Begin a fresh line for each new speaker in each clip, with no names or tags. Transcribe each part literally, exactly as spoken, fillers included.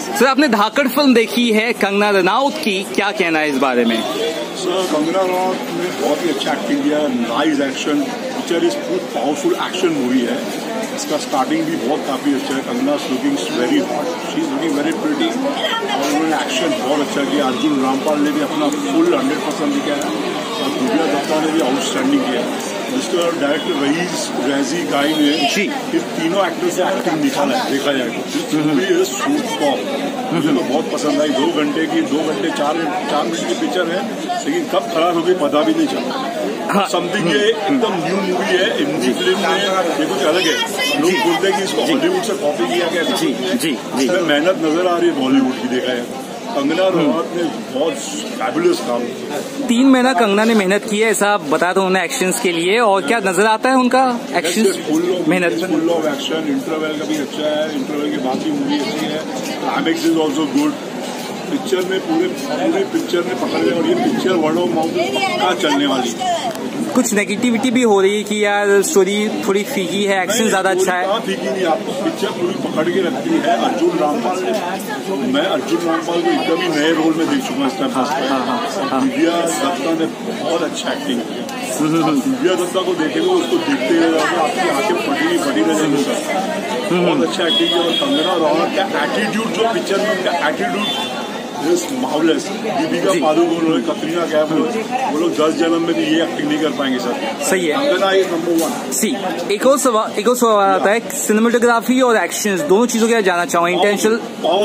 Sir आपने धाकड़ film देखी है कंगना रनौत की, क्या कहना है इस बारे में?
सर कंगना रनौत ने बहुत ही अच्छा एक्टिंग किया, नाइस एक्शन, पिक्चर इज बहुत पावरफुल एक्शन मूवी है। इसका स्टार्टिंग भी बहुत काफी अच्छा है। Kangana looking very hot, she is looking very pretty और उन्होंने एक्शन बहुत अच्छा किया। अर्जुन रामपाल ने भी अपना फुल हंड्रेड परसेंट दिखाया और दिव्या दत्ता ने भी आउटस्टैंडिंग किया। जिसका डायरेक्टर रईस रैजी गाई ने ये तीनों एक्टर से एक्टिंग निकाला है, देखा जाए तो सुपर। मुझे तो बहुत पसंद आई। दो घंटे की दो घंटे चार चार मिनट की पिक्चर है, लेकिन कब खराब हो गई पता भी नहीं चला। समथिंग ये एकदम न्यू मूवी है। हिंदी फिल्म में ये कुछ अलग है। लोग बोलते हैं कि इसको हॉलीवुड से कॉपी किया गया। जी जी इसमें मेहनत नजर आ रही है बॉलीवुड की, देखा है। कंगना रनौत ने बहुत फैबुलस काम किया।
तीन महीना कंगना ने मेहनत की है, ऐसा बताया था उन्होंने एक्शंस के लिए। और क्या नजर आता है उनका एक्शन मेहनत?
फुल ऑफ एक्शन, इंटरवल का भी अच्छा है, इंटरवल के बाद भी मूवी अच्छी है। Climax is also good. Picture में पूरे पूरे पिक्चर में पकड़ गए और ये पिक्चर वर्ड ऑफ माउथ पक्का चलने वाली है।
कुछ नेगेटिविटी भी हो रही है कि यार स्टोरी थोड़ी फीकी है, एक्शन ज्यादा अच्छा है।
फीकी नहीं, आपको पिक्चर पूरी पकड़ के रखती है। अर्जुन रामपाल ने, मैं अर्जुन रामपाल को एकदम ही नए रोल में देख चुका हूँ इस टाइम। दिव्या दत्ता ने बहुत अच्छा एक्टिंग किया। दिव्या दत्ता को देखेंगे, उसको देखते रह जाओगे, आपकी आंखें फटी फटी रह जाएंगी सर। बहुत अच्छा एक्टिंग किया। और कंगना रनौत का एटीट्यूड, जो पिक्चर में उनका एटीट्यूड मार्वलेस। दीपिका पादुकोण, कतरीना कैफ, वो लोग दस जन्म में भी ये एक्टिंग नहीं कर पाएंगे सर।
सही है।
Kangana is number one.
See एक और सवाल एक और सवाल आता है, सिनेमेटोग्राफी और एक्शन दोनों चीजों के जानना चाहूँ। Intentional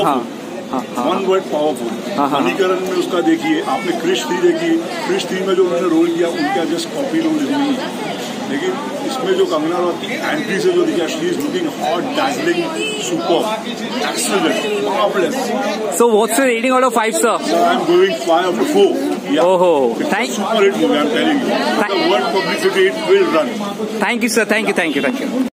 one word powerful. मणिकरण में उसका देखिए आपने, क्रिश थ्री देखी, क्रिश थ्री में जो उन्होंने रोल किया उनका जस्ट कॉपी रोल नहीं है। लेकिन इसमें जो कंगना रनौत की एंट्री से जो दिखा, she is looking hot, dazzling, super, excellent, marvellous.
So what's the rating out of five, sir?
So I'm going five out of four. Yeah.
Oh,
thank. Super hit movie, I'm telling you. The word publicity, it will run.
Thank you, sir. Thank you. Thank you. Thank you.